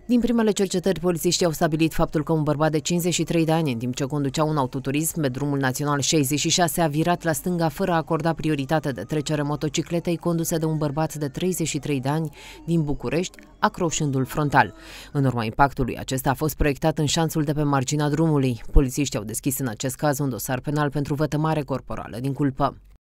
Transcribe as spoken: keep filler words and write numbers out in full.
Din primele cercetări, polițiștii au stabilit faptul că un bărbat de cincizeci și trei de ani, în timp ce conducea un autoturism pe drumul național șaizeci și șase, a virat la stânga fără a acorda prioritate de trecere motocicletei conduse de un bărbat de treizeci și trei de ani din București, acroșându-l frontal. În urma impactului, acesta a fost proiectat în șanțul de pe marginea drumului. Polițiștii au deschis în acest caz un dosar penal pentru vătămare corporală din culpă.